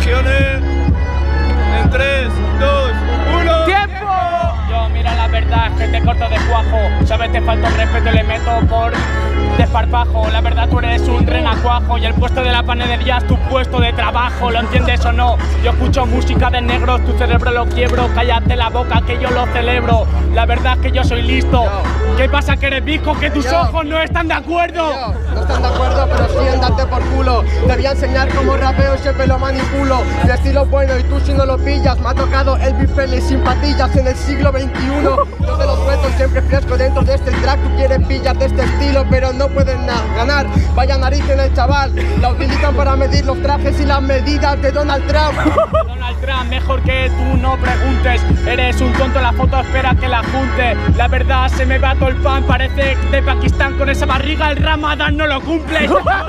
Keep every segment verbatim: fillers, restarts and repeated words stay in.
reflexiones. En tres, dos, uno. ¡Tiempo! Yo, mira, la verdad es que te corto de cuajo. Sabes, te falta el respeto y le meto por desparpajo. La verdad, tú eres un renacuajo y el puesto de la panadería es tu puesto de trabajo. ¿Lo entiendes o no? Yo escucho música de negros, tu cerebro lo quiebro. Cállate la boca que yo lo celebro. La verdad es que yo soy listo. Yo. ¿Qué pasa, que eres visco? Que tus Yo. ojos no están de acuerdo. Yo, no están de acuerdo, pero sí en darte por culo. Te voy a enseñar cómo rapeo y siempre lo manipulo. Mi estilo bueno y tú si no lo pillas. Me ha tocado Elvis Presley sin patillas en el siglo veintiuno. Yo te lo suelto siempre fresco dentro de este track. Tú quieres pillar de este estilo, pero no pueden ganar. Vaya nariz en el chaval. La utilizan para medir los trajes y las medidas de Donald Trump. Donald Trump, mejor que tú no preguntes. Eres un tonto, la foto espera que la junte. La verdad, se me va todo el pan. Parece de Pakistán con esa barriga. El Ramadán no lo cumple.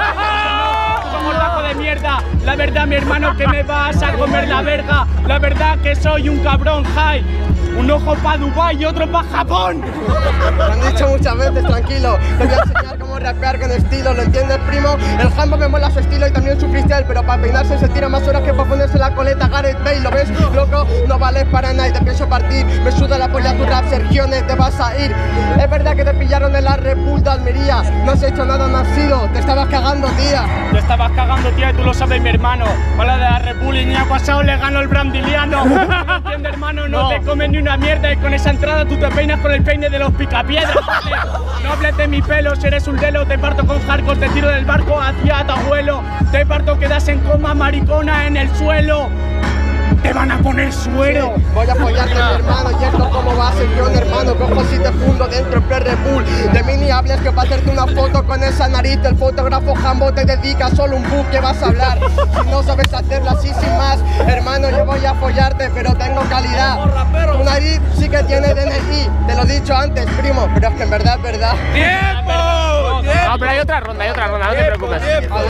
Somos rato de mierda. La verdad, mi hermano, que me vas a comer la verga. La verdad que soy un cabrón high. Un ojo pa' Dubái y otro pa' Japón. Me han dicho muchas veces, tranquilo. Te voy a enseñar cómo rapear con estilo. ¿Lo entiendes, primo? El Jambo me mola su estilo y también su freestyle. Pero para peinarse se tira más horas que para ponerse la coleta Gareth Bale. ¿Lo ves, loco? No vales para nada y te pienso partir. Me suda la polla tu rap, Sergiones, te vas a ir. Es verdad que te pillaron en la Red Bull de Almería. No has hecho nada, no has sido. Te estabas cagando, tía. Te estabas cagando, tía, y tú lo sabes, mi hermano. Para de la Red Bull y ni ha pasado le ganó el brandiliano. ¿No entiendes, hermano? No, no te comes ni una mierda y con esa entrada tú te peinas con el peine de los picapiedras. ¿Vale? No hables de mi pelo, si eres un lelo, te parto con hardcore, te tiro del barco hacia tu abuelo. Te parto, quedas en coma, maricona, en el suelo. Te van a poner suero. Sí, voy a apoyarte, mi hermano. Y esto como va a ser yo, hermano. Cojo si te fundo dentro en Red Bull. De mí ni hables que para hacerte una foto con esa nariz el fotógrafo Jambo te dedica solo un book que vas a hablar. Si no sabes hacerlo así sin más, hermano, yo voy a apoyarte, pero tengo calidad. Tu nariz sí que tiene D N I. Te lo he dicho antes, primo, pero es que en verdad es verdad. ¡Tiempo! No, pero hay otra ronda, hay otra ronda, no te preocupes.